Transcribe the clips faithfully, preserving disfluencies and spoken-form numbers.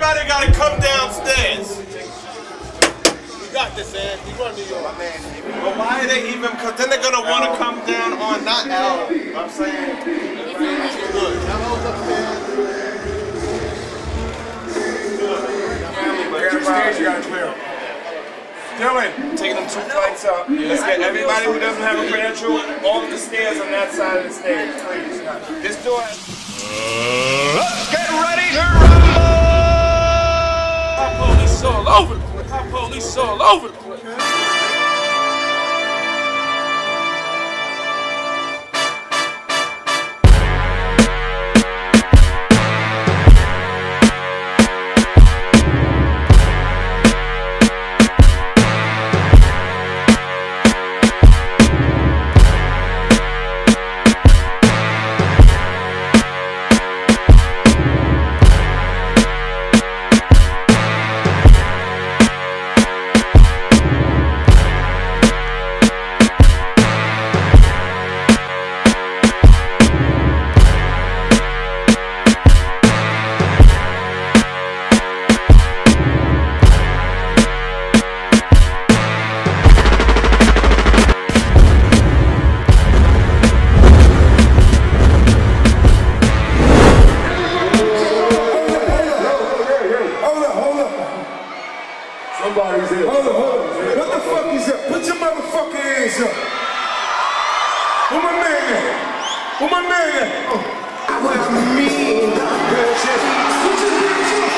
everybody gotta come downstairs. You got this, Ed. You run New York. My man. But why are they even, because then they're gonna want to come down on, not L. You know what I'm saying? Good. Stage, you gotta clear. Dylan, taking them two flights up. Let's get everybody who doesn't have a credential off the stairs on that side of the stage, please. This door. Uh, let's get ready to rumble! Hot police all over the place. Hot police all over the place. Somebody's here. Hold on, hold on. What the fuck is up? Put your motherfucking hands up. Where my man at? Where my man at? Oh. What I mean, put your hands up. Put your hands up.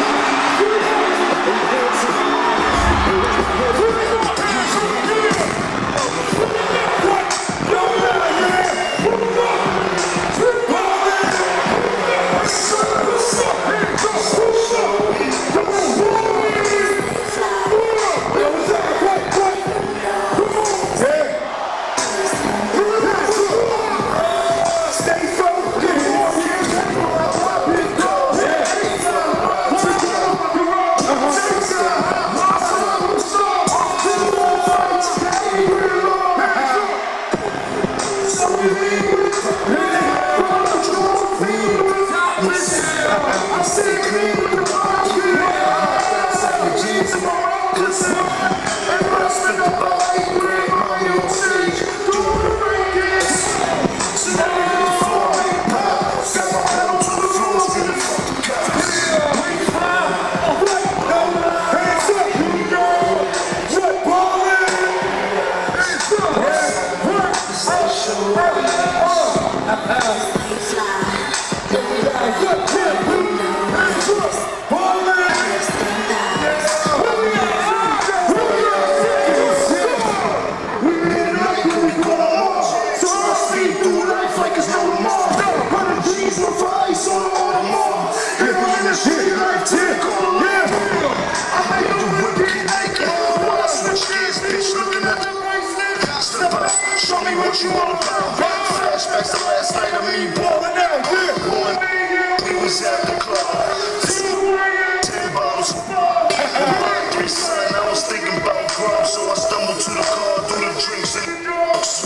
Show me what you want about. Flashbacks to last night of me balling out. One, we was at the club. Two, ten bottles of bar. Three, son, I was thinking about grub, so I stumbled to the car, threw the drinks and dogs.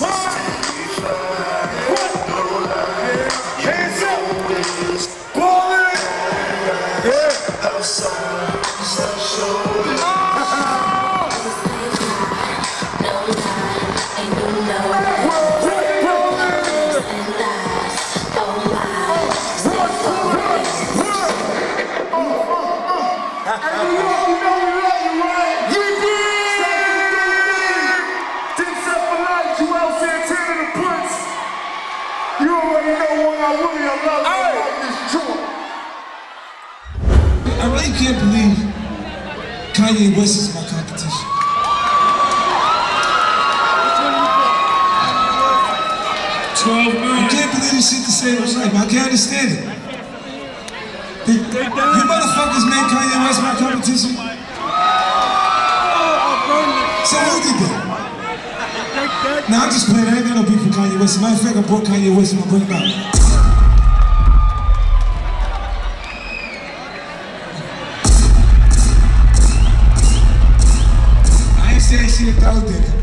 Hands up, ballin'. Yeah, outside, sunshine. Juelz Santana the Prince. You already know what I really love about this joint. I really can't believe Kanye West is my competition. twelve million. I can't believe this shit to say it was like, I can't understand it. The, you motherfuckers made Kanye West my competition? So who did that? Nah, I'm just playing. I ain't got no beef with Kanye West. As a matter of fact, I brought Kanye West and I'm gonna bring him out. I ain't saying she a dope nigga.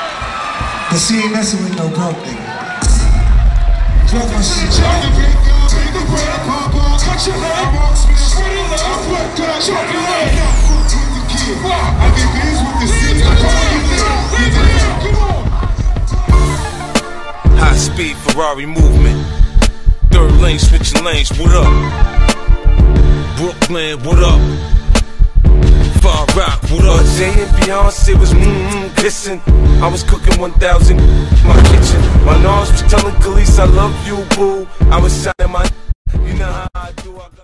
But she ain't messing with no broke nigga. Drop my shit. take the bread, pop, touch your head, spread it love, what could I chop your leg? With the kid, I get these with the city, I call you there, come on. High speed Ferrari movement, third lane switching lanes, what up? Brooklyn, what up? Far Rock, what up? Jay and Beyonce was mmm kissing. I was cooking one thousand in my kitchen. My nose was telling Khalees I love you, boo. I was shining my, you know how I do. I